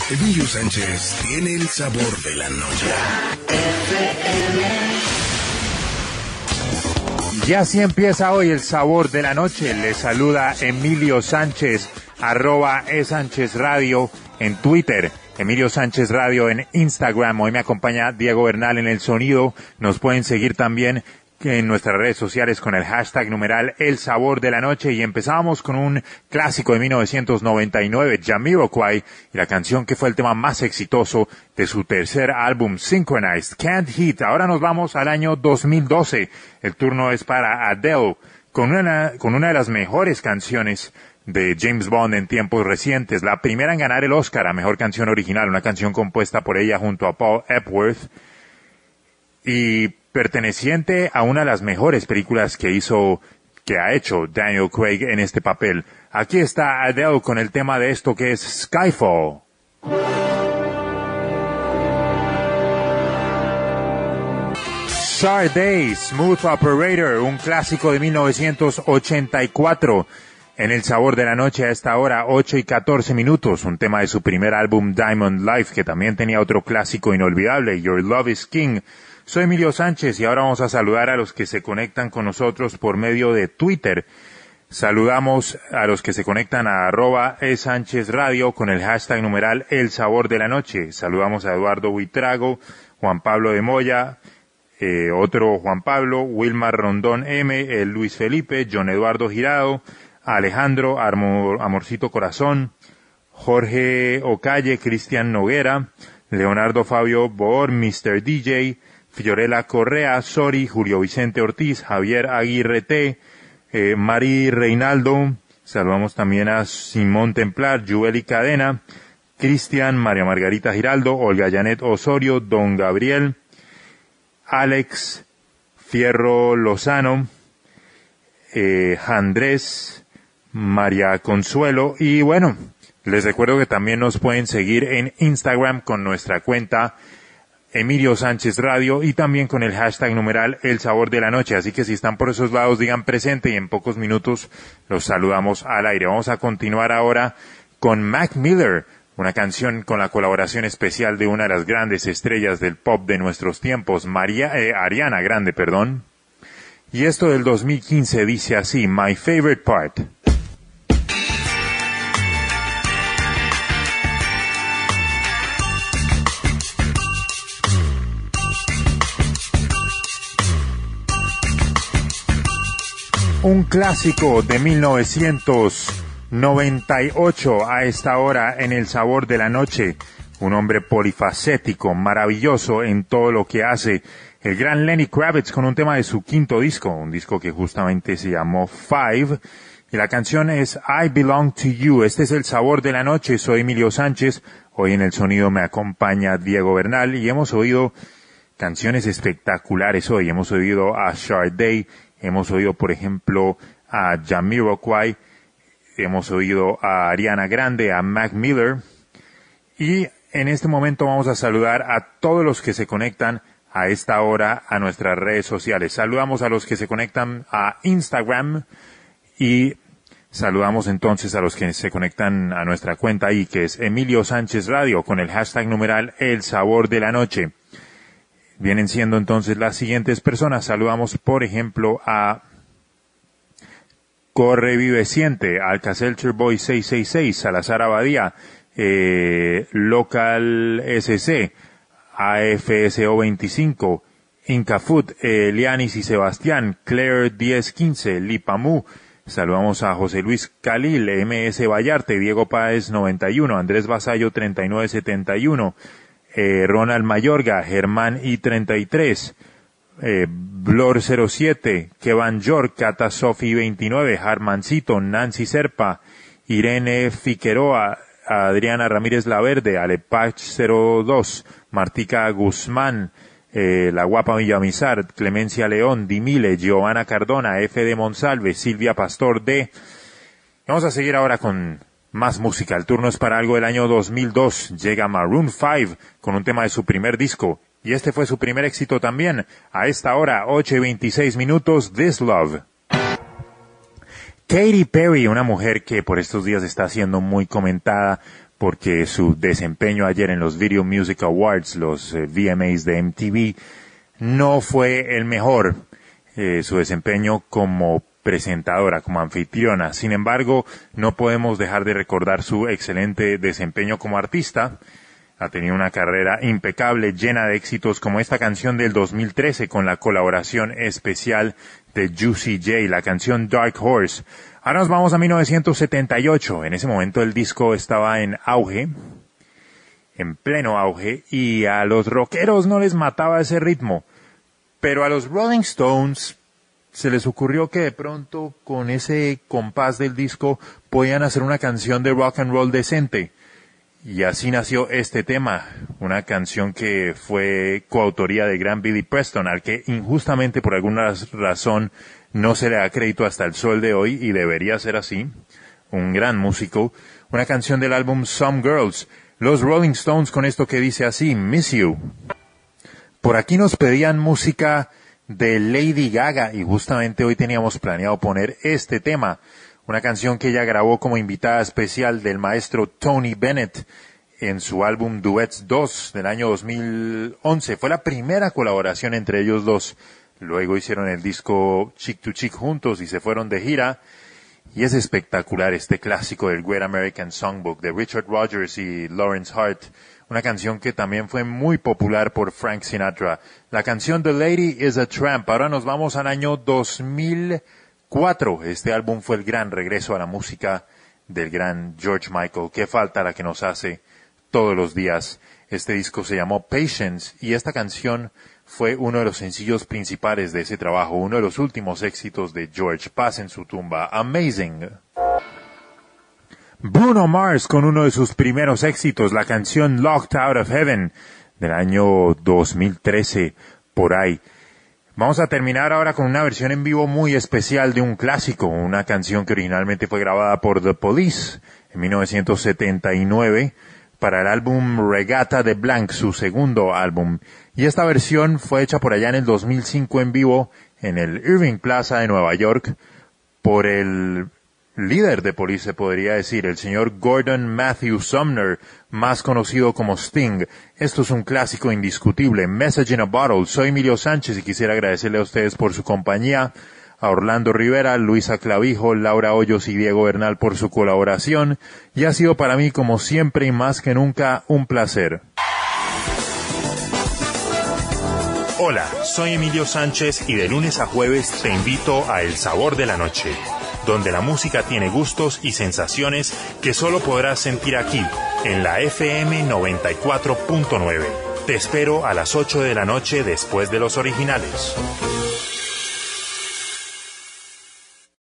Emilio Sánchez tiene el sabor de la noche. Y así empieza hoy el sabor de la noche. Les saluda Emilio Sánchez, @eSánchezRadio en Twitter, Emilio Sánchez Radio en Instagram. Hoy me acompaña Diego Bernal en el sonido. Nos pueden seguir también en nuestras redes sociales con el hashtag numeral El Sabor de la Noche. Y empezamos con un clásico de 1999, Jamiroquai, y la canción que fue el tema más exitoso de su tercer álbum, Synchronized, Can't Hit. Ahora nos vamos al año 2012. El turno es para Adele, con una de las mejores canciones de James Bond en tiempos recientes. La primera en ganar el Oscar a Mejor Canción Original, una canción compuesta por ella junto a Paul Epworth, y perteneciente a una de las mejores películas que ha hecho Daniel Craig en este papel. Aquí está Adele con el tema de esto que es Skyfall. Sade, Smooth Operator, un clásico de 1984. En el sabor de la noche a esta hora, 8:14, un tema de su primer álbum Diamond Life, que también tenía otro clásico inolvidable, Your Love is King. Soy Emilio Sánchez y ahora vamos a saludar a los que se conectan con nosotros por medio de Twitter. Saludamos a los que se conectan a @eSánchezRadio con el hashtag numeral El Sabor de la Noche. Saludamos a Eduardo Buitrago, Juan Pablo de Moya, otro Juan Pablo, Wilmar Rondón M, Luis Felipe, John Eduardo Girado, Alejandro Amorcito Corazón, Jorge Ocalle, Cristian Noguera, Leonardo Fabio Boor, Mr. DJ, Fiorella Correa, Sori, Julio Vicente Ortiz, Javier Aguirre T, Mari Reinaldo, saludamos también a Simón Templar, Yueli Cadena, Cristian, María Margarita Giraldo, Olga Janet Osorio, Don Gabriel, Alex Fierro Lozano, Andrés, María Consuelo, y bueno, les recuerdo que también nos pueden seguir en Instagram con nuestra cuenta Emilio Sánchez Radio y también con el hashtag numeral El Sabor de la Noche. Así que si están por esos lados, digan presente y en pocos minutos los saludamos al aire. Vamos a continuar ahora con Mac Miller, una canción con la colaboración especial de una de las grandes estrellas del pop de nuestros tiempos, Ariana Grande, perdón. Y esto del 2015 dice así, My Favorite Part. Un clásico de 1998 a esta hora en El Sabor de la Noche. Un hombre polifacético, maravilloso en todo lo que hace. El gran Lenny Kravitz con un tema de su quinto disco, un disco que justamente se llamó Five. Y la canción es I Belong to You. Este es El Sabor de la Noche. Soy Emilio Sánchez. Hoy en el sonido me acompaña Diego Bernal y hemos oído canciones espectaculares hoy. Hemos oído a Sade. Hemos oído, por ejemplo, a Jamiroquai, hemos oído a Ariana Grande, a Mac Miller, y en este momento vamos a saludar a todos los que se conectan a esta hora a nuestras redes sociales. Saludamos a los que se conectan a Instagram y saludamos entonces a los que se conectan a nuestra cuenta ahí, que es Emilio Sánchez Radio, con el hashtag numeral El Sabor de la Noche. Vienen siendo entonces las siguientes personas. Saludamos, por ejemplo, a Corre Viveciente, Alcacelcher Boy 666, Salazar Abadía, Local SC, AFSO 25, Inca Food, Lianis y Sebastián, Claire 1015, Lipamu. Saludamos a José Luis Calil, MS Vallarte, Diego Páez 91, Andrés Vasallo 3971, Ronald Mayorga, Germán I33, Blor 07, Kevan York, Cata Sofi 29, Harmancito, Nancy Serpa, Irene Figueroa, Adriana Ramírez Laverde, Alepach 02, Martica Guzmán, La Guapa Villamizar, Clemencia León, Dimile, Giovanna Cardona, F. de Monsalve, Silvia Pastor D. Vamos a seguir ahora con más música. El turno es para algo del año 2002. Llega Maroon 5 con un tema de su primer disco. Y este fue su primer éxito también. A esta hora, 8:26, This Love. Katy Perry, una mujer que por estos días está siendo muy comentada porque su desempeño ayer en los Video Music Awards, los VMAs de MTV, no fue el mejor. Su desempeño como presentadora, como anfitriona. Sin embargo, no podemos dejar de recordar su excelente desempeño como artista. Ha tenido una carrera impecable, llena de éxitos, como esta canción del 2013 con la colaboración especial de Juicy J, la canción Dark Horse. Ahora nos vamos a 1978. En ese momento el disco estaba en auge, en pleno auge, y a los rockeros no les mataba ese ritmo. Pero a los Rolling Stones se les ocurrió que de pronto con ese compás del disco podían hacer una canción de rock and roll decente. Y así nació este tema, una canción que fue coautoría del gran Billy Preston, al que injustamente por alguna razón no se le da crédito hasta el sol de hoy, y debería ser así. Un gran músico. Una canción del álbum Some Girls. Los Rolling Stones con esto que dice así: Miss You. Por aquí nos pedían música de Lady Gaga y justamente hoy teníamos planeado poner este tema. Una canción que ella grabó como invitada especial del maestro Tony Bennett en su álbum Duets 2 del año 2011. Fue la primera colaboración entre ellos dos. Luego hicieron el disco Chick to Chick juntos y se fueron de gira. Y es espectacular este clásico del Great American Songbook de Richard Rodgers y Lawrence Hart. Una canción que también fue muy popular por Frank Sinatra. La canción The Lady is a Tramp. Ahora nos vamos al año 2004. Este álbum fue el gran regreso a la música del gran George Michael. Qué falta la que nos hace todos los días. Este disco se llamó Patience y esta canción fue uno de los sencillos principales de ese trabajo, uno de los últimos éxitos de George. Paz en su tumba. Amazing. Bruno Mars con uno de sus primeros éxitos, la canción Locked Out of Heaven del año 2013, por ahí. Vamos a terminar ahora con una versión en vivo muy especial de un clásico, una canción que originalmente fue grabada por The Police en 1979 para el álbum Regatta de Blanc, su segundo álbum. Y esta versión fue hecha por allá en el 2005 en vivo en el Irving Plaza de Nueva York por el líder de Police, se podría decir, el señor Gordon Matthew Sumner, más conocido como Sting. Esto es un clásico indiscutible. Message in a Bottle. Soy Emilio Sánchez y quisiera agradecerle a ustedes por su compañía, a Orlando Rivera, Luisa Clavijo, Laura Hoyos y Diego Bernal por su colaboración, y ha sido para mí, como siempre y más que nunca, un placer. Hola, soy Emilio Sánchez y de lunes a jueves te invito a El Sabor de la Noche, donde la música tiene gustos y sensaciones que solo podrás sentir aquí, en la FM 94.9. Te espero a las 8 de la noche después de los originales.